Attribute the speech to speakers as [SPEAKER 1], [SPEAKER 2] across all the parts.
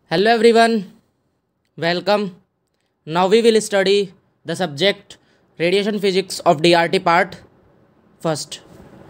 [SPEAKER 1] Hello everyone, welcome. Now we will study the subject radiation physics of DRT part first.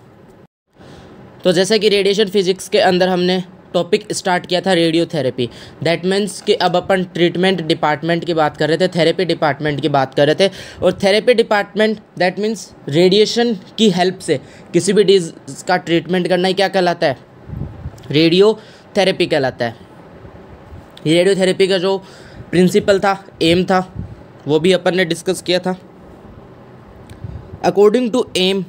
[SPEAKER 1] तो जैसे कि radiation physics के अंदर हमने टॉपिक स्टार्ट किया था रेडियोथेरेपी। दैट मीन्स कि अब अपन ट्रीटमेंट डिपार्टमेंट की बात कर रहे थे, थेरेपी डिपार्टमेंट की बात कर रहे थे। और therapy department that means radiation की हेल्प से किसी भी डिजीज का ट्रीटमेंट करना ही क्या कहलाता है? रेडियोथेरेपी कहलाता है। रेडियोथेरेपी का जो प्रिंसिपल था, एम था, वो भी अपन ने डिस्कस किया था। अकॉर्डिंग टू एम,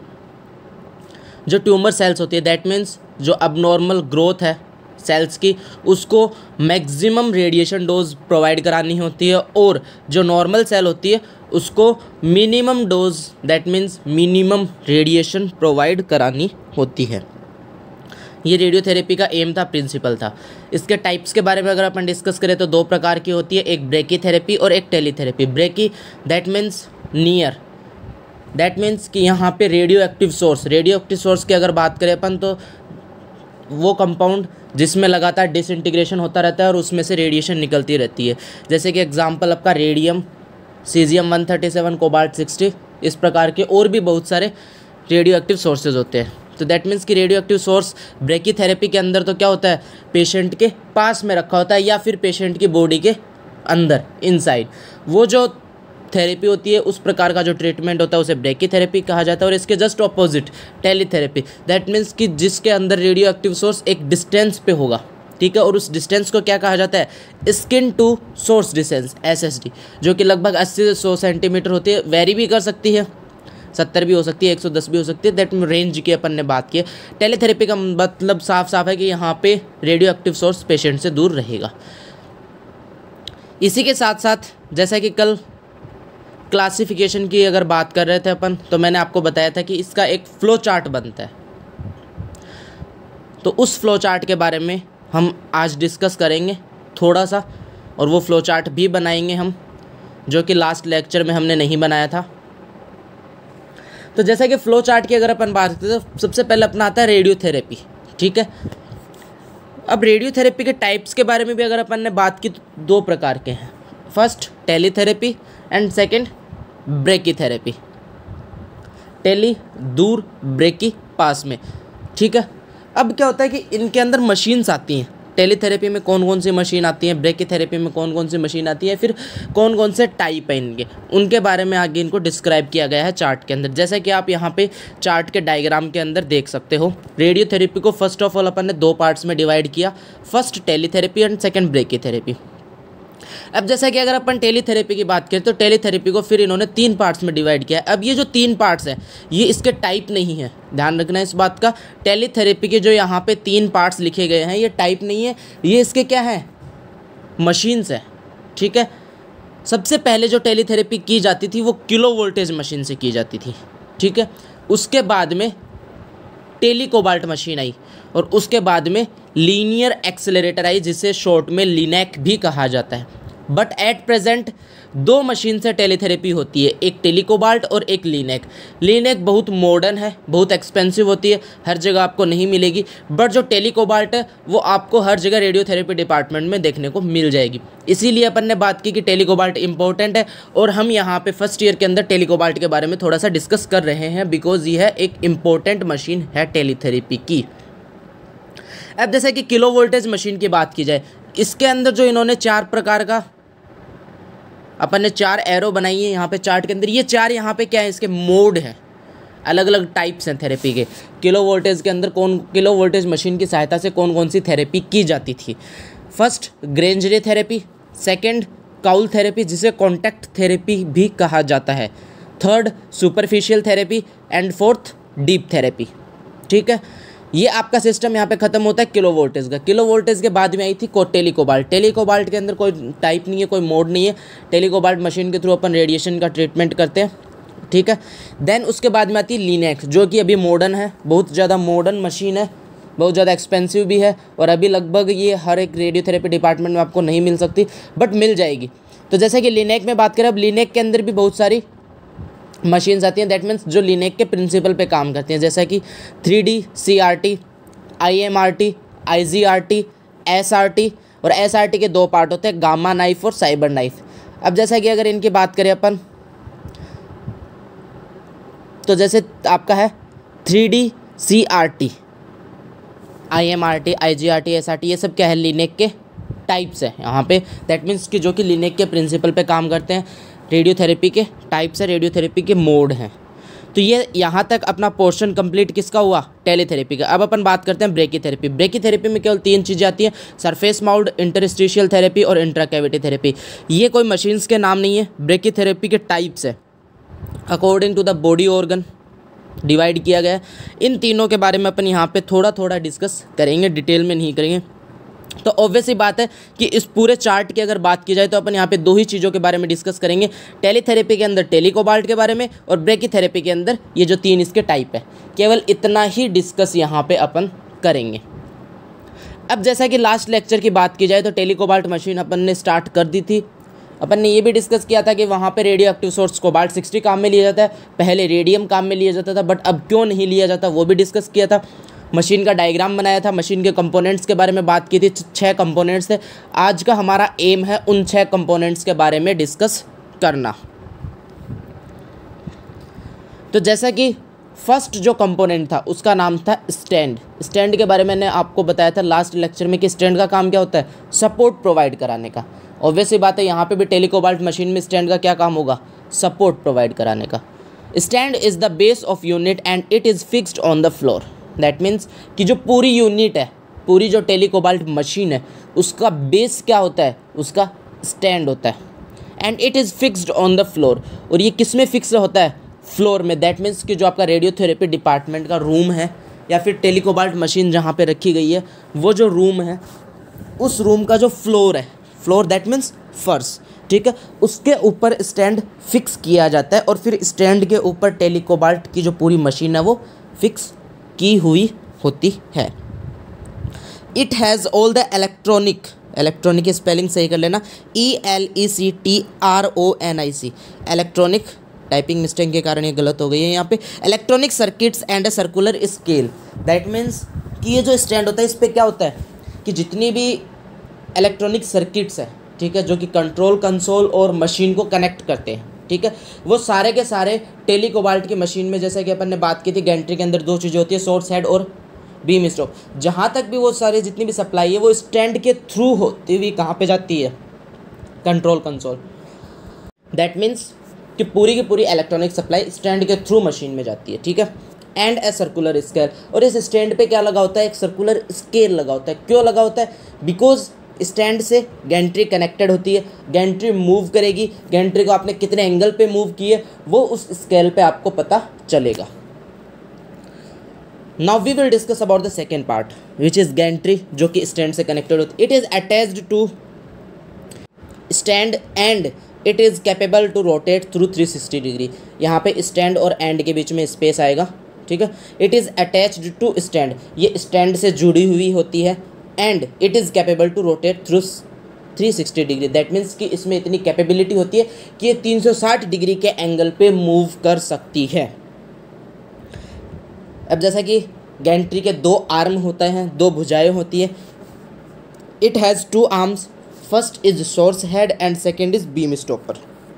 [SPEAKER 1] जो ट्यूमर सेल्स होती है दैट मीन्स जो अबनॉर्मल ग्रोथ है सेल्स की, उसको मैक्सिमम रेडिएशन डोज प्रोवाइड करानी होती है, और जो नॉर्मल सेल होती है उसको minimum dose that means minimum radiation provide करानी होती है। ये रेडियोथेरेपी का एम था, प्रिंसिपल था। इसके टाइप्स के बारे में अगर अपन डिस्कस करें तो दो प्रकार की होती है, एक ब्रेकीथेरेपी और एक teletherapy. Brachy that means near, that means कि यहाँ पे रेडियो एक्टिव सोर्स की अगर बात करें अपन तो वो कंपाउंड जिसमें लगातार डिसइंटीग्रेशन होता रहता है और उसमें से रेडिएशन निकलती रहती है। जैसे कि एग्जांपल आपका रेडियम, सीजियम 137, कोबाल्ट 60, इस प्रकार के और भी बहुत सारे रेडियो एक्टिव सोर्सेज होते हैं। तो दैट मीन्स कि रेडियो एक्टिव सोर्स ब्रेकीथेरेपी के अंदर तो क्या होता है, पेशेंट के पास में रखा होता है या फिर पेशेंट की बॉडी के अंदर इनसाइड। वो जो थेरेपी होती है, उस प्रकार का जो ट्रीटमेंट होता है उसे ब्रेकीथेरेपी कहा जाता है। और इसके just opposite teletherapy, that means कि जिसके अंदर रेडियो एक्टिव सोर्स एक डिस्टेंस पे होगा, ठीक है, और उस डिस्टेंस को क्या कहा जाता है, skin to source distance SSD, जो कि लगभग 80 से 100 सेंटीमीटर होती है। वेरी भी कर सकती है, 70 भी हो सकती है, 110 भी हो सकती है। दैट रेंज की अपन ने बात की है। टेलीथेरेपी का मतलब साफ साफ है कि यहाँ पे रेडियो एक्टिव सोर्स पेशेंट से दूर रहेगा। इसी के साथ साथ जैसा कि कल क्लासिफिकेशन की अगर बात कर रहे थे अपन, तो मैंने आपको बताया था कि इसका एक फ्लो चार्ट बनता है। तो उस फ्लो चार्ट के बारे में हम आज डिस्कस करेंगे थोड़ा सा, और वो फ्लो चार्ट भी बनाएंगे हम, जो कि लास्ट लेक्चर में हमने नहीं बनाया था। तो जैसा कि फ्लो चार्ट की अगर अपन बात करते हैं तो सबसे पहले अपना आता है रेडियोथेरेपी, ठीक है। अब रेडियोथेरेपी के टाइप्स के बारे में भी अगर अपन ने बात की तो दो प्रकार के हैं, first teletherapy and second brachytherapy. Tele दूर, ब्रेकी पास में, ठीक है। अब क्या होता है कि इनके अंदर मशीन्स आती हैं। टेलीथेरेपी में कौन कौन सी मशीन आती है, ब्रेकीथेरेपी में कौन कौन सी मशीन आती है, फिर कौन कौन से टाइप है इनके, उनके बारे में आगे इनको डिस्क्राइब किया गया है चार्ट के अंदर। जैसा कि आप यहाँ पे चार्ट के डायग्राम के अंदर देख सकते हो। रेडियोथेरेपी को फर्स्ट ऑफ ऑल अपन ने दो पार्ट्स में डिवाइड किया, first teletherapy and second brachytherapy. अब जैसा कि अगर अपन टेलीथेरेपी की बात करें तो टेलीथेरेपी को फिर इन्होंने 3 पार्ट्स में डिवाइड किया है। अब ये जो 3 पार्ट्स हैं ये इसके टाइप नहीं है, ध्यान रखना इस बात का। टेलीथेरेपी के जो यहाँ पे 3 पार्ट्स लिखे गए हैं ये टाइप नहीं है, ये इसके क्या है, मशीन्स है, ठीक है। सबसे पहले जो टेलीथेरेपी की जाती थी वो किलो वोल्टेज मशीन से की जाती थी, ठीक है। उसके बाद में टेलीकोबाल्ट मशीन आई, और उसके बाद में लीनियर एक्सेलरेटर आई, जिसे शॉर्ट में लिनैक भी कहा जाता है। बट एट प्रेजेंट 2 मशीन से टेलीथेरेपी होती है, एक टेलीकोबाल्ट और एक लिनैक। लिनैक बहुत मॉडर्न है, बहुत एक्सपेंसिव होती है, हर जगह आपको नहीं मिलेगी। बट जो टेलीकोबाल्ट है वो आपको हर जगह रेडियोथेरेपी डिपार्टमेंट में देखने को मिल जाएगी। इसीलिए अपन ने बात की कि टेलीकोबाल्ट इंपॉर्टेंट है, और हम यहाँ पे फर्स्ट ईयर के अंदर टेलीकोबाल्ट के बारे में थोड़ा सा डिस्कस कर रहे हैं, बिकॉज यह एक इम्पोर्टेंट मशीन है टेलीथेरेपी की। अब जैसे कि किलो वोल्टेज मशीन की बात की जाए, इसके अंदर जो इन्होंने 4 प्रकार का अपन ने 4 एरो बनाई है यहाँ पे चार्ट के अंदर। ये 4 यहाँ पे क्या है, इसके मोड हैं, अलग अलग टाइप्स हैं थेरेपी के। किलो वोल्टेज के अंदर किलो वोल्टेज मशीन की सहायता से कौन कौन सी थेरेपी की जाती थी। First grenz ray therapy, second chaoul therapy जिसे कॉन्टैक्ट थेरेपी भी कहा जाता है, third superficial therapy and fourth deep therapy, ठीक है। ये आपका सिस्टम यहाँ पे खत्म होता है किलो वोल्टेज का। किलो वोल्टेज के बाद में आई थी टेलीकोबाल्ट। टेलीकोबाल्ट के अंदर कोई टाइप नहीं है, कोई मोड नहीं है। टेलीकोबाल्ट मशीन के थ्रू अपन रेडिएशन का ट्रीटमेंट करते हैं, ठीक है। देन उसके बाद में आती है लिनैक, जो कि अभी मॉडर्न है, बहुत ज़्यादा मॉडर्न मशीन है, बहुत ज़्यादा एक्सपेंसिव भी है, और अभी लगभग ये हर एक रेडियोथेरेपी डिपार्टमेंट में आपको नहीं मिल सकती, बट मिल जाएगी। तो जैसे कि लिनैक में बात करें, अब लिनैक के अंदर भी बहुत सारी मशीन्स आती हैं, दैट मीन्स जो लिनैक के प्रिंसिपल पे काम करती हैं, जैसा कि 3D CRT, IMRT, IGRT, SRT, और SRT के दो पार्ट होते हैं, गामा नाइफ और साइबर नाइफ। अब जैसा कि अगर इनकी बात करें अपन, तो जैसे आपका है 3D CRT, IMRT, IGRT, SRT, ये सब क्या है, लिनेक के टाइप्स है यहाँ पे। दैट मीन्स कि जो कि लिनेक के प्रिंसिपल पे काम करते हैं। रेडियोथेरेपी के टाइप्स है, रेडियोथेरेपी के मोड हैं। तो ये यहाँ तक अपना पोर्शन कंप्लीट किसका हुआ, टेलीथेरेपी का। अब अपन बात करते हैं ब्रेकीथेरेपी। ब्रेकीथेरेपी में केवल 3 चीज़ें आती हैं, सरफेस माउंट, इंटरस्टिशियल थेरेपी और इंट्राकैविटी थेरेपी। ये कोई मशीन्स के नाम नहीं है, ब्रेकीथेरेपी के टाइप्स है, according to the body organ divide किया गया है। इन तीनों के बारे में अपन यहाँ पे थोड़ा थोड़ा डिस्कस करेंगे, डिटेल में नहीं करेंगे। तो ऑब्वियस ही बात है कि इस पूरे चार्ट की अगर बात की जाए तो अपन यहाँ पे 2 ही चीज़ों के बारे में डिस्कस करेंगे, टेलीथेरेपी के अंदर टेलीकोबाल्ट के बारे में और ब्रेकीथेरेपी के अंदर ये जो 3 इसके टाइप है, केवल इतना ही डिस्कस यहाँ पे अपन करेंगे। अब जैसा कि लास्ट लेक्चर की बात की जाए तो टेलीकोबाल्ट मशीन अपन ने स्टार्ट कर दी थी। अपन ने ये भी डिस्कस किया था कि वहाँ पे रेडियो एक्टिव सोर्स कोबाल्ट 60 काम में लिया जाता है, पहले रेडियम काम में लिया जाता था, बट अब क्यों नहीं लिया जाता वो भी डिस्कस किया था। मशीन का डायग्राम बनाया था, मशीन के कंपोनेंट्स के बारे में बात की थी, 6 कंपोनेंट्स थे। आज का हमारा एम है उन 6 कंपोनेंट्स के बारे में डिस्कस करना। तो जैसा कि फर्स्ट जो कंपोनेंट था उसका नाम था स्टैंड। स्टैंड के बारे में मैंने आपको बताया था लास्ट लेक्चर में कि स्टैंड का काम क्या होता है, सपोर्ट प्रोवाइड कराने का। ऑब्वियस ही बात है यहाँ पे भी टेलीकोबाल्ट मशीन में स्टैंड का क्या काम होगा, सपोर्ट प्रोवाइड कराने का। Stand is the base of unit and it is fixed on the floor. That means कि जो पूरी यूनिट है, पूरी जो टेलीकोबाल्ट मशीन है, उसका बेस क्या होता है, उसका स्टैंड होता है। And it is fixed on the floor, और ये किस में फिक्स होता है, फ्लोर में। दैट मीन्स कि जो आपका रेडियोथेरेपी डिपार्टमेंट का रूम है या फिर टेलीकोबाल्ट मशीन जहाँ पे रखी गई है, वो जो रूम है, उस रूम का जो फ्लोर है, फ्लोर दैट मीन्स फर्श, ठीक है, उसके ऊपर स्टैंड फिक्स किया जाता है और फिर स्टैंड के ऊपर टेलीकोबाल्ट की जो पूरी मशीन है वो फिक्स की हुई होती है। It has all the electronic की स्पेलिंग सही कर लेना, ELECTRONIC, इलेक्ट्रॉनिक, टाइपिंग मिस्टेक के कारण ये गलत हो गई है यहाँ पे। Electronic circuits and a circular scale. That means कि ये जो स्टैंड होता है इस पर क्या होता है कि जितनी भी इलेक्ट्रॉनिक सर्किट्स है, ठीक है, जो कि कंट्रोल कंसोल और मशीन को कनेक्ट करते हैं, ठीक है, वो सारे के सारे टेलीकोबाल्ट की मशीन में, जैसे कि अपन ने बात की थी गैंट्री के अंदर 2 चीज़ें होती है, सोर्स हेड और बीम स्टॉप। जहाँ तक भी वो सारे जितनी भी सप्लाई है वो स्टैंड के थ्रू होती हुई कहाँ पे जाती है, कंट्रोल कंसोल। दैट मीन्स कि पूरी की पूरी इलेक्ट्रॉनिक सप्लाई स्टैंड के थ्रू मशीन में जाती है, ठीक है। एंड ए सर्कुलर स्केल, और इस स्टैंड पे क्या लगा होता है, एक सर्कुलर स्केल लगा होता है। क्यों लगा होता है, बिकॉज स्टैंड से गैंट्री कनेक्टेड होती है, गैंट्री मूव करेगी, गैंट्री को आपने कितने एंगल पे मूव किए वो उस स्केल पे आपको पता चलेगा। Now we will discuss about the second part which is gantry, जो कि स्टैंड से कनेक्टेड होती है। It is attached to stand and it is capable to rotate through 360 degree. यहाँ पे स्टैंड और एंड के बीच में स्पेस आएगा, ठीक है। It is attached to stand, ये स्टैंड से जुड़ी हुई होती है। And it is capable to rotate through 360 degree. That means कि इसमें इतनी कैपेबिलिटी होती है कि ये 360 डिग्री के एंगल पे मूव कर सकती है। अब जैसा कि गैंट्री के 2 आर्म होते हैं, 2 भुजाएं होती है। It has 2 arms, first is source head and second is beam stopper.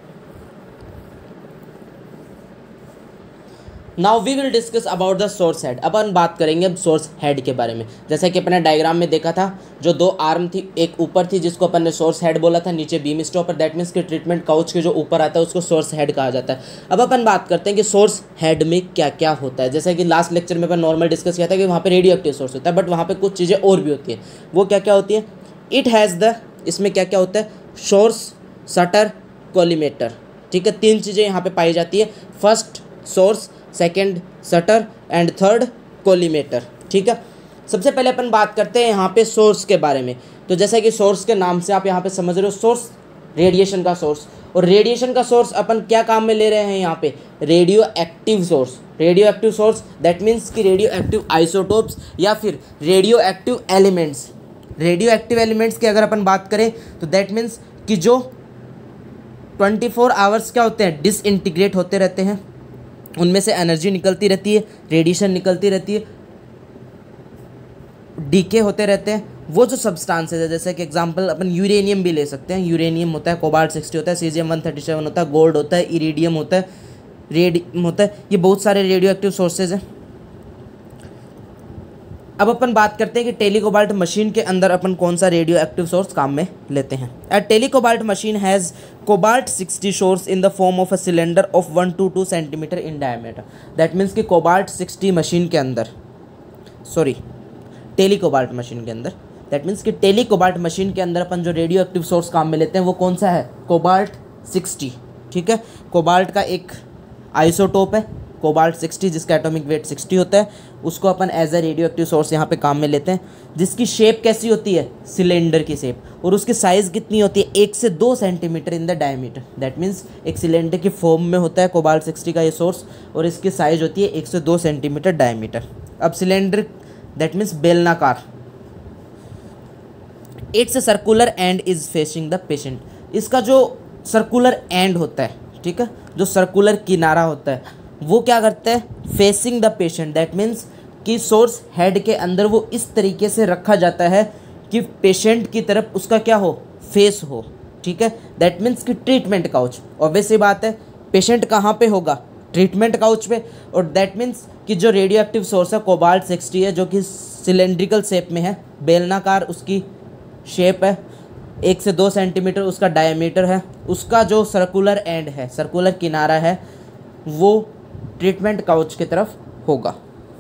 [SPEAKER 1] Now we will discuss about the source head. अपन बात करेंगे अब सोर्स हेड के बारे में। जैसा कि अपने डायग्राम में देखा था, जो 2 आर्म थी, एक ऊपर थी जिसको अपन ने सोर्स हेड बोला था, नीचे बीम स्टॉपर। दैट मीन्स कि ट्रीटमेंट काउच के जो ऊपर आता है उसको सोर्स हेड कहा जाता है। अब अपन बात करते हैं कि सोर्स हेड में क्या क्या होता है। जैसा कि लास्ट लेक्चर में अपन नॉर्मल डिस्कस किया था कि वहाँ पे रेडियो एक्टिव सोर्स होता है, बट वहाँ पे कुछ चीज़ें और भी होती हैं। वो क्या क्या होती है, इट हैज़ द, इसमें क्या क्या होता है, सोर्स, शटर, कोलिमेटर, ठीक है। 3 चीज़ें यहाँ पे पाई जाती है, first source, second shutter and third collimator, ठीक है। सबसे पहले अपन बात करते हैं यहाँ पे सोर्स के बारे में। तो जैसा कि सोर्स के नाम से आप यहाँ पे समझ रहे हो, सोर्स रेडिएशन का सोर्स, और रेडिएशन का सोर्स अपन क्या काम में ले रहे हैं यहाँ पे, radioactive source. Radioactive source that means कि रेडियो एक्टिव आइसोटोप्स या फिर radioactive elements. Radioactive elements की अगर अपन बात करें तो दैट मीन्स कि जो 24 आवर्स क्या होते हैं, डिसइंटीग्रेट होते रहते हैं, उनमें से एनर्जी निकलती रहती है, रेडिएशन निकलती रहती है, डीके होते रहते हैं, वो जो सब्सटेंसेज है, जैसे कि एग्जांपल अपन यूरेनियम भी ले सकते हैं, यूरेनियम होता है, कोबाल्ट 60 होता है, सीजियम 137 होता है, गोल्ड होता है, इरिडियम होता है, रेडियम होता है, ये बहुत सारे रेडियो एक्टिव सोर्सेज हैं। अब अपन बात करते हैं कि टेलीकोबाल्ट मशीन के अंदर अपन कौन सा रेडियो एक्टिव सोर्स काम में लेते हैं। A telecobalt machine has cobalt 60 source in the form of a cylinder of 1 to 2 centimetre in diameter. That means कि कोबाल्ट 60 मशीन के अंदर, सॉरी टेलीकोबाल्ट मशीन के अंदर, दैट मीन्स कि टेलीकोबाल्ट मशीन के अंदर अपन जो रेडियो एक्टिव सोर्स काम में लेते हैं वो कौन सा है, कोबाल्ट 60। ठीक है, कोबाल्ट का एक आइसोटोप है कोबाल्ट 60 जिसका एटॉमिक वेट 60 होता है, उसको अपन as a radioactive source यहाँ पे काम में लेते हैं, जिसकी शेप कैसी होती है, सिलेंडर की शेप, और उसकी साइज़ कितनी होती है, 1 से 2 centimetre in the diameter. That means एक सिलेंडर की फॉर्म में होता है कोबाल्ट 60 का ये सोर्स, और इसकी साइज़ होती है 1 से 2 सेंटीमीटर डायमीटर। अब सिलेंडर दैट मीन्स बेलनाकार, it's circular and is facing the patient. इसका जो सर्कुलर एंड होता है, ठीक है, जो सर्कुलर किनारा होता है वो क्या करता है, facing the patient. That means कि सोर्स हेड के अंदर वो इस तरीके से रखा जाता है कि पेशेंट की तरफ उसका क्या हो, फेस हो। ठीक है, दैट मीन्स कि ट्रीटमेंट काउच, ऑब्वियस सी बात है पेशेंट कहाँ पे होगा, ट्रीटमेंट काउच पे। और दैट मीन्स कि जो रेडियो एक्टिव सोर्स है कोबाल्ट 60 है, जो कि सिलेंड्रिकल शेप में है, बेलनाकार उसकी शेप है, 1 से 2 सेंटीमीटर उसका डायमीटर है, उसका जो सर्कुलर एंड है, सर्कुलर किनारा है, वो ट्रीटमेंट काउच की तरफ होगा।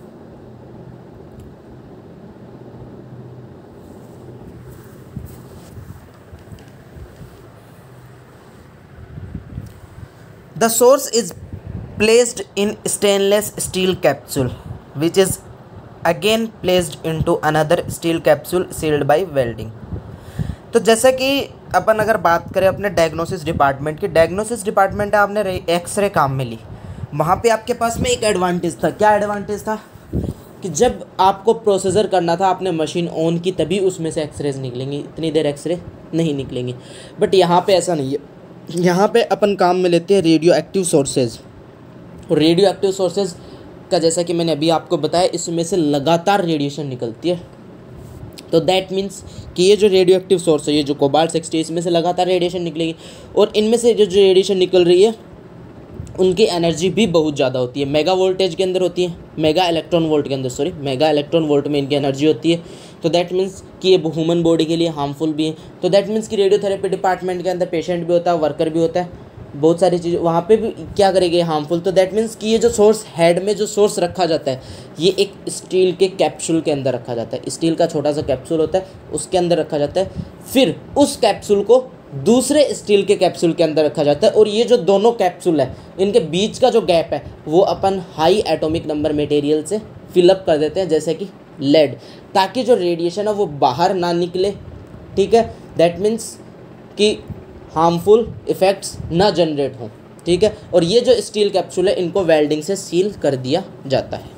[SPEAKER 1] The source is placed in stainless steel capsule which is again placed into another steel capsule sealed by welding। तो जैसा कि अपन अगर बात करें अपने डायग्नोसिस डिपार्टमेंट की, डायग्नोसिस डिपार्टमेंट आपने एक्सरे काम में ली, वहाँ पे आपके पास में एक एडवांटेज था। क्या एडवांटेज था कि जब आपको प्रोसीजर करना था, आपने मशीन ऑन की, तभी उसमें से एक्सरेज निकलेंगी, इतनी देर एक्सरे नहीं निकलेंगी। बट यहाँ पे ऐसा नहीं है, यहाँ पे अपन काम में लेते हैं रेडियो एक्टिव सोर्सेज। और रेडियो एक्टिव सोर्सेज का जैसा कि मैंने अभी आपको बताया, इसमें से लगातार रेडिएशन निकलती है। तो दैट मीन्स कि ये जो रेडियो एक्टिव सोर्स है, ये जो कोबाल्ट 60, इसमें से लगातार रेडिएशन निकलेगी, और इनमें से जो रेडिएशन निकल रही है उनकी एनर्जी भी बहुत ज़्यादा होती है, मेगा वोल्टेज के अंदर होती है, मेगा इलेक्ट्रॉन वोल्ट के अंदर, सॉरी मेगा इलेक्ट्रॉन वोल्ट में इनकी एनर्जी होती है। तो दैट मीन्स कि ये ह्यूमन बॉडी के लिए हार्मफुल भी है। तो दैट मीन्स कि रेडियोथेरेपी डिपार्टमेंट के अंदर पेशेंट भी होता है, वर्कर भी होता है, बहुत सारी चीज़ें वहाँ पे भी क्या करेगी, हार्मफुल। तो दैट मीन्स कि ये जो सोर्स हेड में जो सोर्स रखा जाता है, ये एक स्टील के कैप्सूल के अंदर रखा जाता है, स्टील का छोटा सा कैप्सूल होता है, उसके अंदर रखा जाता है। फिर उस कैप्सूल को दूसरे स्टील के कैप्सूल के अंदर रखा जाता है, और ये जो दोनों कैप्सूल है, इनके बीच का जो गैप है वो अपन हाई एटॉमिक नंबर मटेरियल से फिलअप कर देते हैं, जैसे कि लेड, ताकि जो रेडिएशन है वो बाहर ना निकले। ठीक है, दैट मीन्स कि हार्मफुल इफ़ेक्ट्स ना जनरेट हों। ठीक है, और ये जो स्टील कैप्सूल है, इनको वेल्डिंग से सील कर दिया जाता है।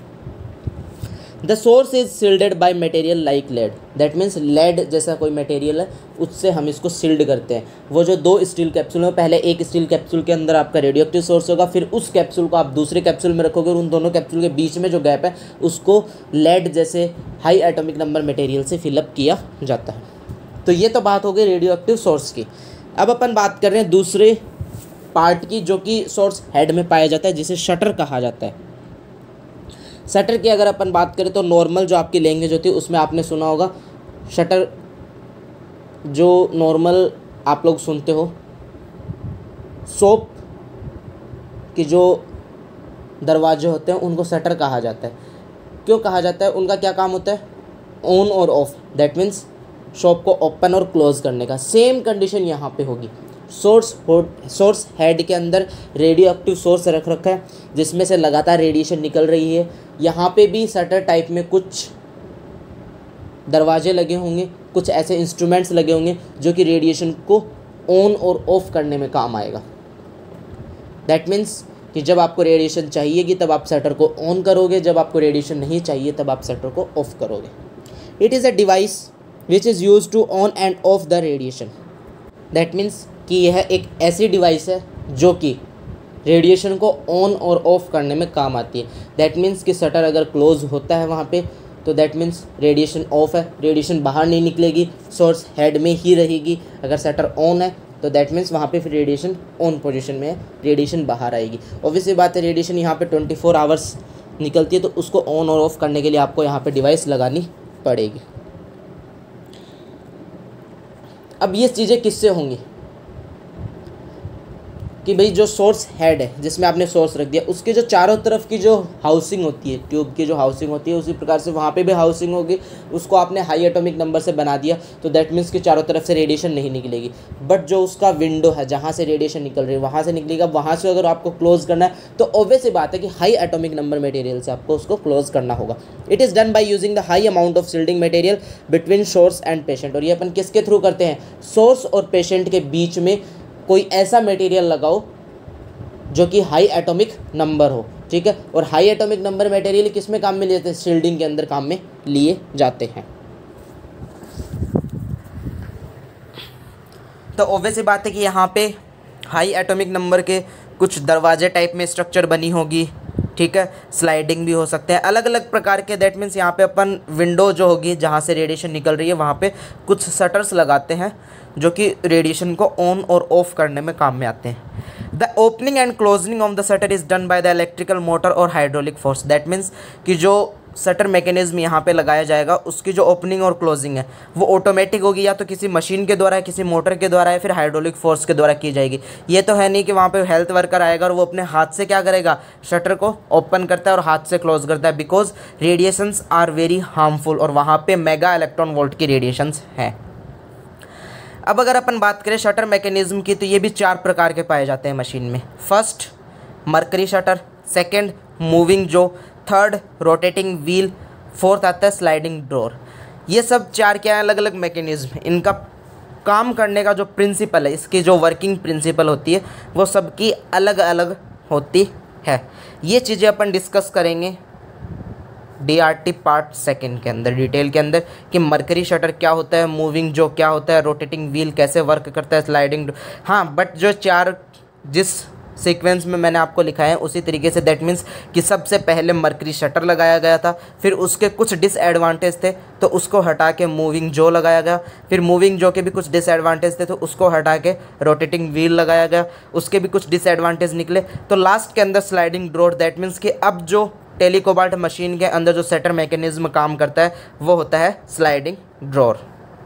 [SPEAKER 1] The source is sealed by material like lead. That means lead जैसा कोई मटेरियल है, उससे हम इसको सील्ड करते हैं। वो जो 2 स्टील कैप्सूल हैं, पहले एक स्टील कैप्सूल के अंदर आपका रेडियो एक्टिव सोर्स होगा, फिर उस कैप्सूल को आप दूसरे कैप्सूल में रखोगे, और उन दोनों कैप्सूल के बीच में जो गैप है उसको लेड जैसे हाई एटॉमिक नंबर मटेरियल से फिलअप किया जाता है। तो ये तो बात हो गई रेडियो एक्टिव सोर्स की। अब अपन बात कर रहे हैं दूसरे पार्ट की, जो कि सोर्स हेड में पाया जाता है, जिसे शटर कहा जाता है। शटर की अगर अपन बात करें तो नॉर्मल जो आपकी लैंग्वेज होती है उसमें आपने सुना होगा शटर, जो नॉर्मल आप लोग सुनते हो, शॉप के जो दरवाजे होते हैं उनको शटर कहा जाता है। क्यों कहा जाता है, उनका क्या काम होता है, ऑन और ऑफ। दैट मीन्स शॉप को ओपन और क्लोज करने का। सेम कंडीशन यहाँ पे होगी। सोर्स हेड के अंदर रेडियो एक्टिव सोर्स रख रखा है, जिसमें से लगातार रेडिएशन निकल रही है। यहाँ पे भी शटर टाइप में कुछ दरवाजे लगे होंगे, कुछ ऐसे इंस्ट्रूमेंट्स लगे होंगे जो कि रेडिएशन को ऑन और ऑफ करने में काम आएगा। दैट मीन्स कि जब आपको रेडिएशन चाहिएगी तब आप शटर को ऑन करोगे, जब आपको रेडिएशन नहीं चाहिए तब आप शटर को ऑफ करोगे। It is a device which is use to on and off the radiation. That means कि यह एक ऐसी डिवाइस है जो कि रेडिएशन को ऑन और ऑफ करने में काम आती है। दैट मीन्स कि शटर अगर क्लोज होता है वहाँ पे, तो दैट मीन्स रेडिएशन ऑफ है, रेडिएशन बाहर नहीं निकलेगी, सोर्स हेड में ही रहेगी। अगर शटर ऑन है तो दैट मीन्स वहाँ पे फिर रेडिएशन ऑन पोजीशन में है, रेडिएशन बाहर आएगी। ऑब्वियसली बात है, रेडिएशन यहाँ पे 24 आवर्स निकलती है, तो उसको ऑन और ऑफ करने के लिए आपको यहाँ पे डिवाइस लगानी पड़ेगी। अब ये चीज़ें किससे होंगी कि भाई जो सोर्स हेड है जिसमें आपने सोर्स रख दिया, उसके जो चारों तरफ की जो हाउसिंग होती है, ट्यूब की जो हाउसिंग होती है, उसी प्रकार से वहाँ पे भी हाउसिंग होगी। उसको आपने हाई एटॉमिक नंबर से बना दिया तो दैट मीन्स कि चारों तरफ से रेडिएशन नहीं निकलेगी, बट जो उसका विंडो है जहाँ से रेडिएशन निकल रही है वहाँ से निकलेगा। वहाँ से अगर आपको क्लोज करना है तो ऑब्वियस बात है कि हाई एटॉमिक नंबर मटेरियल से आपको उसको क्लोज करना होगा। It is done by using the high amount of shielding material between source and patient. और ये अपन किसके थ्रू करते हैं? सोर्स और पेशेंट के बीच में कोई ऐसा मटेरियल लगाओ जो कि हाई एटॉमिक नंबर हो, ठीक है। और हाई एटॉमिक नंबर मटेरियल किस में काम में लिए जाते हैं? शील्डिंग के अंदर काम में लिए जाते हैं। तो ऑब्वियस बात है कि यहाँ पे हाई एटॉमिक नंबर के कुछ दरवाजे टाइप में स्ट्रक्चर बनी होगी, ठीक है। स्लाइडिंग भी हो सकते हैं, अलग अलग प्रकार के। दैट मीन्स यहाँ पे अपन विंडो जो होगी जहाँ से रेडिएशन निकल रही है वहाँ पे कुछ शटर्स लगाते हैं जो कि रेडिएशन को ऑन और ऑफ करने में काम में आते हैं। The opening and closing of the shutter is done by the electrical motor और हाइड्रोलिक फोर्स। दैट मीन्स कि जो शटर मैकेनिज्म यहाँ पे लगाया जाएगा उसकी जो ओपनिंग और क्लोजिंग है वो ऑटोमेटिक होगी, या तो किसी मशीन के द्वारा है, किसी मोटर के द्वारा है, फिर हाइड्रोलिक फोर्स के द्वारा की जाएगी। ये तो है नहीं कि वहाँ पे हेल्थ वर्कर आएगा और वो अपने हाथ से क्या करेगा, शटर को ओपन करता है और हाथ से क्लोज करता है, because radiations are very harmful और वहाँ पे मेगा इलेक्ट्रॉन वोल्ट की रेडिएशंस हैं। अब अगर अपन बात करें शटर मैकेनिज्म की तो ये भी 4 प्रकार के पाए जाते हैं मशीन में। First mercury shutter, second moving जो, थर्ड रोटेटिंग व्हील, फोर्थ आता है स्लाइडिंग डोर। ये सब 4 क्या है, अलग अलग मैकेनिज्म। इनका काम करने का जो प्रिंसिपल है, इसकी जो वर्किंग प्रिंसिपल होती है वो सबकी अलग अलग होती है। ये चीज़ें अपन डिस्कस करेंगे DRT पार्ट सेकंड के अंदर, डिटेल के अंदर, कि मरकरी शटर क्या होता है, मूविंग जो क्या होता है, रोटेटिंग व्हील कैसे वर्क करता है, स्लाइडिंग। हाँ, बट जो 4 जिस सीक्वेंस में मैंने आपको लिखा है उसी तरीके से, दैट मीन्स कि सबसे पहले मरकरी शटर लगाया गया था, फिर उसके कुछ डिसएडवांटेज थे तो उसको हटा के मूविंग जो लगाया गया, फिर मूविंग जो के भी कुछ डिसएडवांटेज थे तो उसको हटा के रोटेटिंग व्हील लगाया गया, उसके भी कुछ डिसएडवांटेज निकले, तो लास्ट के अंदर स्लाइडिंग डोर। दैट मीन्स कि अब जो टेलीकोबाल्ट मशीन के अंदर जो सेटर मैकेनिज्म काम करता है वो होता है sliding drawer.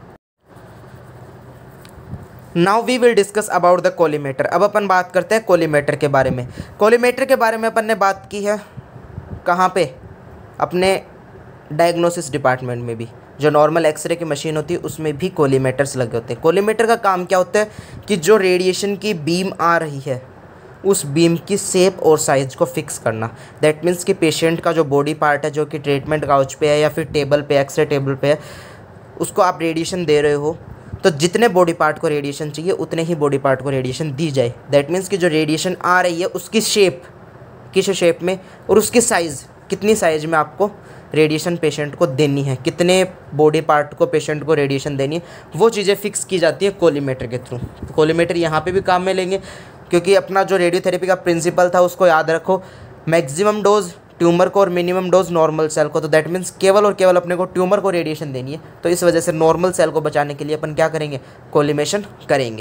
[SPEAKER 1] Now we will discuss about the collimator. अब अपन बात करते हैं कोलीमेटर के बारे में। कोलीमेटर के बारे में अपन ने बात की है कहाँ पे? अपने डायग्नोसिस डिपार्टमेंट में भी। जो नॉर्मल एक्सरे की मशीन होती है उसमें भी कोलीमेटर्स लगे होते हैं। कोलीमेटर का काम क्या होता है कि जो रेडिएशन की बीम आ रही है उस बीम की शेप और साइज़ को फिक्स करना। दैट मीन्स कि पेशेंट का जो बॉडी पार्ट है जो कि ट्रीटमेंट काउच पे है या फिर टेबल पे, एक्सरे टेबल पे है, उसको आप रेडिएशन दे रहे हो तो जितने बॉडी पार्ट को रेडिएशन चाहिए उतने ही बॉडी पार्ट को रेडिएशन दी जाए। दैट मीन्स कि जो रेडिएशन आ रही है उसकी शेप, किस शेप में और उसकी साइज़, कितनी साइज़ में आपको रेडिएशन पेशेंट को देनी है, कितने बॉडी पार्ट को पेशेंट को रेडिएशन देनी है, वो चीज़ें फिक्स की जाती है कोलीमेटर के थ्रू। तो कोलीमेटर यहाँ पे भी काम में लेंगे क्योंकि अपना जो रेडियोथेरेपी का प्रिंसिपल था उसको याद रखो, मैक्सिमम डोज ट्यूमर को और मिनिमम डोज नॉर्मल सेल को। तो दैट मीन्स केवल और केवल अपने को ट्यूमर को रेडिएशन देनी है, तो इस वजह से नॉर्मल सेल को बचाने के लिए अपन क्या करेंगे, कोलिमेशन करेंगे।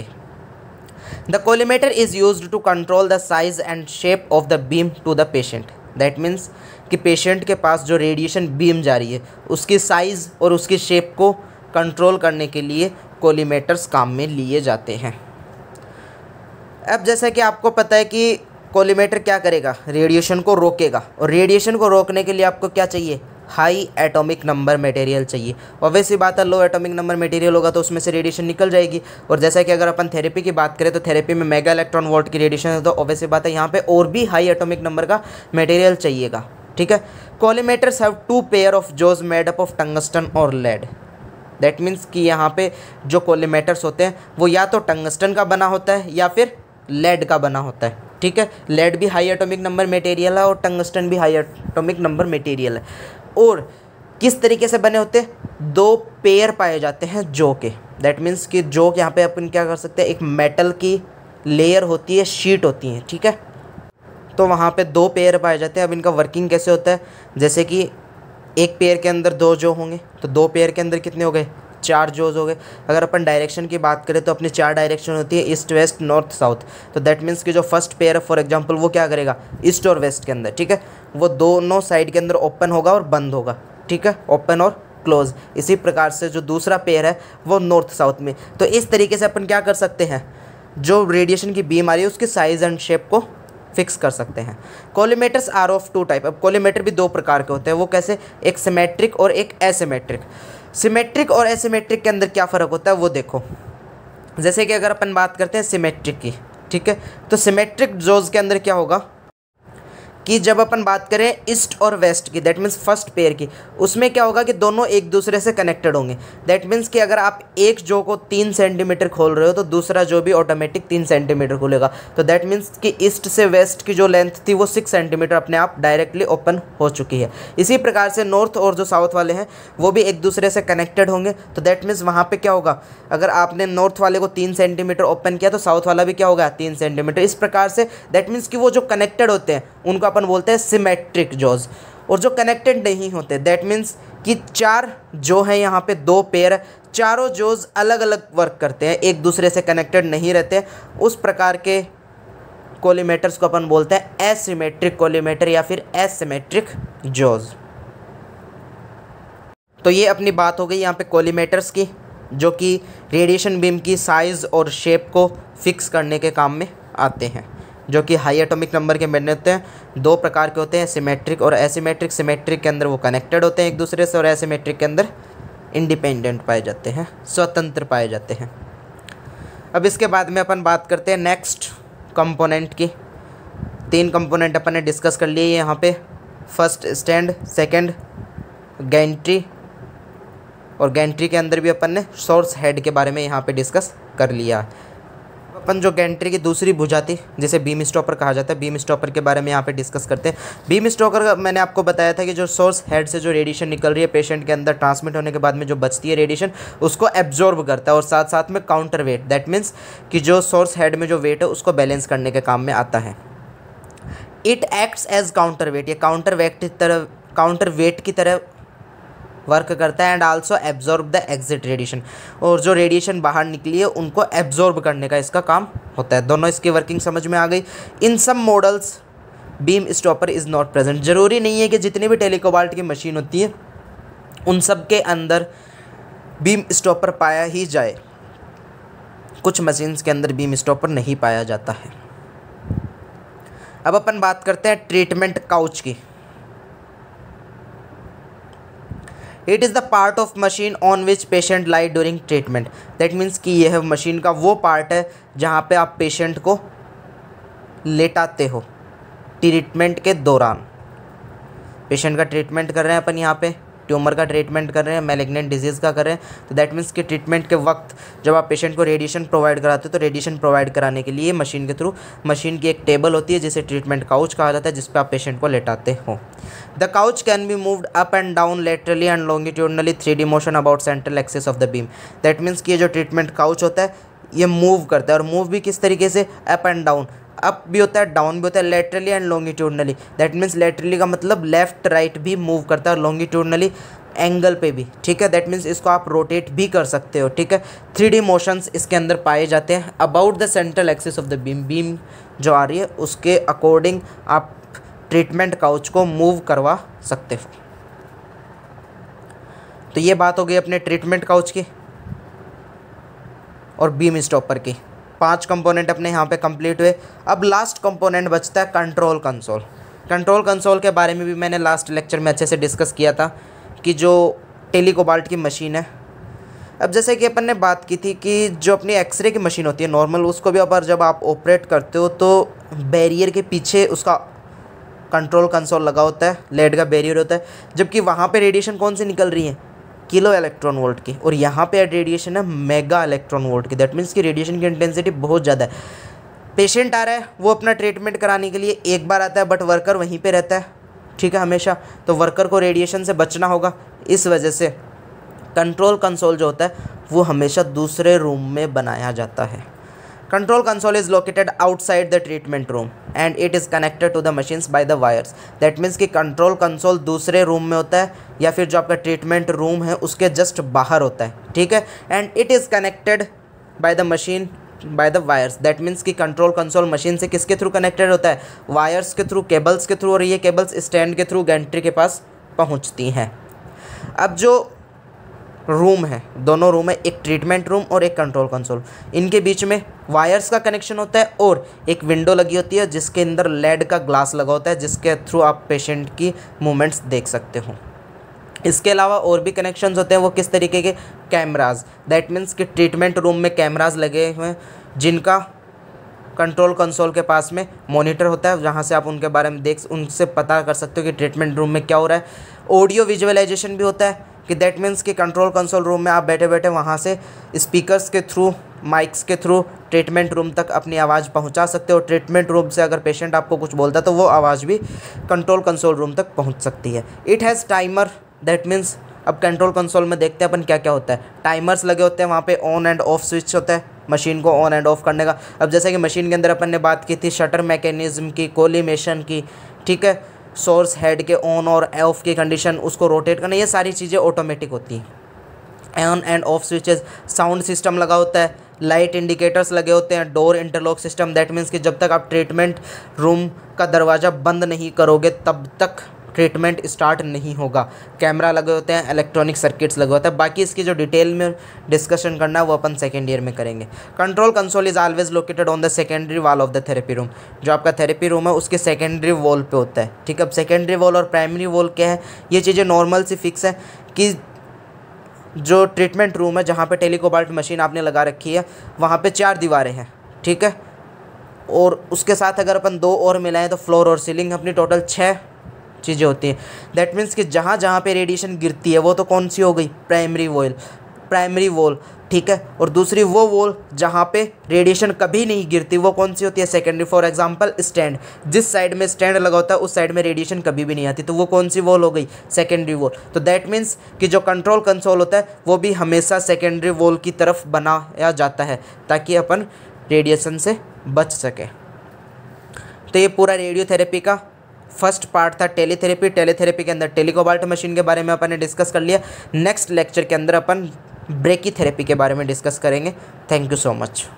[SPEAKER 1] The collimator is used to control the size and shape of the beam to the patient. That means कि पेशेंट के पास जो रेडिएशन बीम जा रही है उसकी साइज़ और उसकी शेप को कंट्रोल करने के लिए कोलिमेटर्स काम में लिए जाते हैं। अब जैसा कि आपको पता है कि कोलीमेटर क्या करेगा, रेडिएशन को रोकेगा, और रेडिएशन को रोकने के लिए आपको क्या चाहिए, हाई एटॉमिक नंबर मटेरियल चाहिए। ऑब्वियसली बात है, लो एटॉमिक नंबर मटेरियल होगा तो उसमें से रेडिएशन निकल जाएगी। और जैसा कि अगर अपन थेरेपी की बात करें तो थेरेपी में मेगा इलेक्ट्रॉन वोल्ट की रेडिएशन है, तो ऑब्वियसली बात है यहाँ पे और भी हाई एटॉमिक नंबर का मटेरियल चाहिएगा, ठीक है। Collimators have 2 pair of jaws made up of tungsten और लेड। दैट मीन्स कि यहाँ पे जो कोलीमेटर्स होते हैं वो या तो टंगस्टन का बना होता है या फिर लेड का बना होता है, ठीक है। लेड भी हाई एटॉमिक नंबर मटेरियल है और टंगस्टन भी हाई एटॉमिक नंबर मटेरियल है। और किस तरीके से बने होते हैं, 2 पेयर पाए जाते हैं जो के। दैट मीन्स कि जो यहाँ पे अपन क्या कर सकते हैं, एक मेटल की लेयर होती है, शीट होती है, ठीक है। तो वहाँ पे 2 पेयर पाए जाते हैं। अब इनका वर्किंग कैसे होता है, जैसे कि एक पेयर के अंदर 2 जो होंगे तो 2 पेयर के अंदर कितने हो गए, 4 जोज हो गए। अगर अपन डायरेक्शन की बात करें तो अपनी 4 डायरेक्शन होती है, ईस्ट वेस्ट नॉर्थ साउथ। तो दैट मीन्स कि जो फर्स्ट पेयर है फॉर एग्जांपल वो क्या करेगा, ईस्ट और वेस्ट के अंदर, ठीक है, वो दोनों साइड के अंदर ओपन होगा और बंद होगा, ठीक है, ओपन और क्लोज। इसी प्रकार से जो दूसरा पेयर है वो नॉर्थ साउथ में। तो इस तरीके से अपन क्या कर सकते हैं, जो रेडिएशन की बीम आ रही है उसके साइज एंड शेप को फिक्स कर सकते हैं। Collimators are of 2 type. अब कॉलीमेटर भी 2 प्रकार के होते हैं, वो कैसे, एक सिमेट्रिक और एक एसिमेट्रिक। सिमेट्रिक और एसिमेट्रिक के अंदर क्या फ़र्क होता है वो देखो। जैसे कि अगर अपन बात करते हैं सिमेट्रिक की, ठीक है, तो सिमेट्रिक जोज के अंदर क्या होगा कि जब अपन बात करें ईस्ट और वेस्ट की, दैट मीन्स फर्स्ट पेयर की, उसमें क्या होगा कि दोनों एक दूसरे से कनेक्टेड होंगे। दैट मीन्स कि अगर आप एक जो को 3 सेंटीमीटर खोल रहे हो तो दूसरा जो भी ऑटोमेटिक 3 सेंटीमीटर खोलेगा। तो दैट मीन्स कि ईस्ट से वेस्ट की जो लेंथ थी वो 6 सेंटीमीटर अपने आप डायरेक्टली ओपन हो चुकी है। इसी प्रकार से नॉर्थ और जो साउथ वाले हैं वो भी एक दूसरे से कनेक्टेड होंगे। तो दैट मीन्स वहाँ पर क्या होगा, अगर आपने नॉर्थ वाले को 3 सेंटीमीटर ओपन किया तो साउथ वाला भी क्या होगा, 3 सेंटीमीटर। इस प्रकार से दैट मीन्स कि वो जो कनेक्टेड होते हैं उनको अपन बोलते हैं सिमेट्रिक जॉज। और जो कनेक्टेड नहीं होते दैट मीन्स कि 4 जो है यहाँ पे 2 पेयर, चारों जॉज अलग अलग वर्क करते हैं, एक दूसरे से कनेक्टेड नहीं रहते, उस प्रकार के कोलीमेटर्स को अपन बोलते हैं एसिमेट्रिक कोलीमेटर या फिर एसिमेट्रिक जॉज। तो ये अपनी बात हो गई यहाँ पे कोलीमेटर्स की, जो कि रेडिएशन बीम की साइज़ और शेप को फिक्स करने के काम में आते हैं, जो कि हाई एटॉमिक नंबर के बने होते हैं। 2 प्रकार के होते हैं, सिमेट्रिक और एसिमेट्रिक। सिमेट्रिक के अंदर वो कनेक्टेड होते हैं एक दूसरे से, और एसिमेट्रिक के अंदर इंडिपेंडेंट पाए जाते हैं, स्वतंत्र पाए जाते हैं। अब इसके बाद में अपन बात करते हैं नेक्स्ट कंपोनेंट की। 3 कंपोनेंट अपन ने डिस्कस कर लिए यहाँ पे, फर्स्ट स्टैंड, सेकंड गैंट्री, और गैंट्री के अंदर भी अपन ने सोर्स हेड के बारे में यहाँ पे डिस्कस कर लिया। अपन जो गैंट्री की दूसरी भुजा थी जिसे बीम स्टॉपर कहा जाता है, बीम स्टॉपर के बारे में यहाँ पे डिस्कस करते हैं। बीम स्टॉपर का मैंने आपको बताया था कि जो सोर्स हेड से जो रेडिएशन निकल रही है पेशेंट के अंदर, ट्रांसमिट होने के बाद में जो बचती है रेडिएशन उसको एब्जॉर्ब करता है, और साथ साथ में काउंटर वेट, दैट मीन्स कि जो सोर्स हेड में जो वेट है उसको बैलेंस करने के काम में आता है। It acts as counterweight, ये काउंटर वेट की तरह वर्क करता है। And also absorb the exit radiation, और जो रेडिएशन बाहर निकली है उनको एब्जॉर्ब करने का इसका काम होता है। दोनों इसकी वर्किंग समझ में आ गई। In some models beam stopper is not present. ज़रूरी नहीं है कि जितनी भी टेलीकोबाल्ट की मशीन होती है उन सब के अंदर बीम स्टॉपर पाया ही जाए, कुछ मशीन्स के अंदर बीम स्टॉपर नहीं पाया जाता है। अब अपन बात करते हैं ट्रीटमेंट काउच की। It is the part of machine on which patient lie during treatment. That means कि यह मशीन का वो पार्ट है जहाँ पे आप पेशेंट को लेटाते हो ट्रीटमेंट के दौरान। पेशेंट का ट्रीटमेंट कर रहे हैं अपन, यहाँ पे ट्यूमर का ट्रीटमेंट कर रहे हैं, मैलिग्नेंट डिजीज़ का कर रहे हैं। तो दैट मीन्स कि ट्रीटमेंट के वक्त जब आप पेशेंट को रेडिएशन प्रोवाइड कराते हो तो रेडिएशन प्रोवाइड कराने के लिए मशीन के थ्रू, मशीन की एक टेबल होती है जिसे ट्रीटमेंट काउच कहा जाता है, जिस पर आप पेशेंट को लेटाते हो। The couch can be moved up and down laterally and longitudinally 3D motion about central axis of the beam. That means कि ये जो ट्रीटमेंट काउच होता है ये मूव करता है, और मूव भी किस तरीके से, अप एंड डाउन। अप भी होता है, डाउन भी होता है, laterally and longitudinally. That means laterally का मतलब लेफ्ट राइट भी मूव करता है, लॉन्गिट्यूडनली एंगल पे भी, ठीक है। दैट मीन्स इसको आप रोटेट भी कर सकते हो, ठीक है। 3D मोशंस इसके अंदर पाए जाते हैं about the central axis of the beam. Beam जो आ रही है उसके अकॉर्डिंग आप ट्रीटमेंट काउच को मूव करवा सकते हो। तो ये बात हो गई अपने ट्रीटमेंट काउच की और बीम स्टॉपर की। 5 कंपोनेंट अपने यहाँ पे कंप्लीट हुए। अब लास्ट कंपोनेंट बचता है कंट्रोल कंसोल। कंट्रोल कंसोल के बारे में भी मैंने लास्ट लेक्चर में अच्छे से डिस्कस किया था कि जो टेलीकोबाल्ट की मशीन है। अब जैसे कि अपन ने बात की थी कि जो अपनी एक्सरे की मशीन होती है नॉर्मल, उसको भी अब जब आप ऑपरेट करते हो तो बैरियर के पीछे उसका कंट्रोल कंसोल लगा होता है, लेड का बैरियर होता है, जबकि वहाँ पे रेडिएशन कौन सी निकल रही है, किलो इलेक्ट्रॉन वोल्ट की, और यहाँ पे रेडिएशन है मेगा इलेक्ट्रॉन वोल्ट की। दैट मीन्स कि रेडिएशन की इंटेंसिटी बहुत ज़्यादा है। पेशेंट आ रहा है, वो अपना ट्रीटमेंट कराने के लिए एक बार आता है, बट वर्कर वहीं पे रहता है, ठीक है, हमेशा। तो वर्कर को रेडिएशन से बचना होगा, इस वजह से कंट्रोल कंसोल जो होता है वो हमेशा दूसरे रूम में बनाया जाता है। Control console is located outside the treatment room and it is connected to the machines by the wires. That means कि कंट्रोल कंसोल दूसरे रूम में होता है या फिर जो आपका ट्रीटमेंट रूम है उसके जस्ट बाहर होता है, ठीक है. And it is connected by the machine by the wires. That means कि कंट्रोल कंसोल मशीन से किसके थ्रू कनेक्टेड होता है, वायर्स के थ्रू, केबल्स के थ्रू, और ये केबल्स स्टैंड के थ्रू गैंट्री के पास पहुंचती हैं. अब जो रूम है, दोनों रूम है, एक ट्रीटमेंट रूम और एक कंट्रोल कंसोल, इनके बीच में वायर्स का कनेक्शन होता है और एक विंडो लगी होती है जिसके अंदर लेड का ग्लास लगा होता है जिसके थ्रू आप पेशेंट की मूवमेंट्स देख सकते हो. इसके अलावा और भी कनेक्शंस होते हैं. वो किस तरीके के, कैमराज. दैट मीन्स कि ट्रीटमेंट रूम में कैमराज लगे हुए हैं जिनका कंट्रोल कंसोल के पास में मॉनिटर होता है जहाँ से आप उनके बारे में उनसे पता कर सकते हो कि ट्रीटमेंट रूम में क्या हो रहा है. ऑडियो विजुअलाइजेशन भी होता है कि दैट मीन्स कि कंट्रोल कंसोल रूम में आप बैठे बैठे वहाँ से स्पीकर्स के थ्रू, माइक्स के थ्रू ट्रीटमेंट रूम तक अपनी आवाज़ पहुँचा सकते हो. ट्रीटमेंट रूम से अगर पेशेंट आपको कुछ बोलता है तो वो आवाज़ भी कंट्रोल कंसोल रूम तक पहुँच सकती है. It has timer. That means अब कंट्रोल कंसोल में देखते हैं अपन क्या क्या होता है. टाइमर्स लगे होते हैं, वहाँ पे ऑन एंड ऑफ स्विच होता है मशीन को ऑन एंड ऑफ करने का. अब जैसे कि मशीन के अंदर अपन ने बात की थी शटर मैकेनिज्म की, कोलिमेशन की, ठीक है, सोर्स हेड के ऑन और ऑफ की कंडीशन, उसको रोटेट करना, ये सारी चीज़ें ऑटोमेटिक होती हैं. On and off switches, sound system लगा होता है, लाइट इंडिकेटर्स लगे होते हैं, door interlock system. That means कि जब तक आप ट्रीटमेंट रूम का दरवाज़ा बंद नहीं करोगे तब तक ट्रीटमेंट स्टार्ट नहीं होगा. कैमरा लगे होते हैं, इलेक्ट्रॉनिक सर्किट्स लगे होते हैं. बाकी इसकी जो डिटेल में डिस्कशन करना है वो अपन सेकेंड ईयर में करेंगे. Control console is always located on the secondary wall of the therapy room. जो आपका थेरेपी रूम है उसके सेकेंडरी वॉल पे होता है, ठीक है. अब सेकेंडरी वॉल और प्राइमरी वॉल क्या है, ये चीज़ें नॉर्मल सी फिक्स है कि जो ट्रीटमेंट रूम है जहाँ पे टेलीकोबाल्ट मशीन आपने लगा रखी है वहाँ पे 4 दीवारें हैं, ठीक है. और उसके साथ अगर अपन 2 और मिलाएं तो फ्लोर और सीलिंग, अपनी टोटल 6 चीज़ें होती हैं. दैट मीन्स कि जहाँ जहाँ पे रेडिएशन गिरती है वो तो कौन सी हो गई, प्राइमरी वॉल, ठीक है. और दूसरी वो वॉल जहाँ पे रेडिएशन कभी नहीं गिरती वो कौन सी होती है, सेकेंडरी. फॉर एग्जांपल स्टैंड, जिस साइड में स्टैंड लगा होता है उस साइड में रेडिएशन कभी भी नहीं आती तो वो कौन सी वॉल हो गई, सेकेंडरी वॉल. तो दैट मीन्स कि जो कंट्रोल कंसोल होता है वो भी हमेशा सेकेंडरी वॉल की तरफ बनाया जाता है ताकि अपन रेडिएशन से बच सके. तो ये पूरा रेडियोथेरेपी का फर्स्ट पार्ट था. टेलीथेरेपी के अंदर टेलीकोबाल्ट मशीन के बारे में अपन ने डिस्कस कर लिया. नेक्स्ट लेक्चर के अंदर अपन ब्रेकीथेरेपी के बारे में डिस्कस करेंगे. Thank you so much.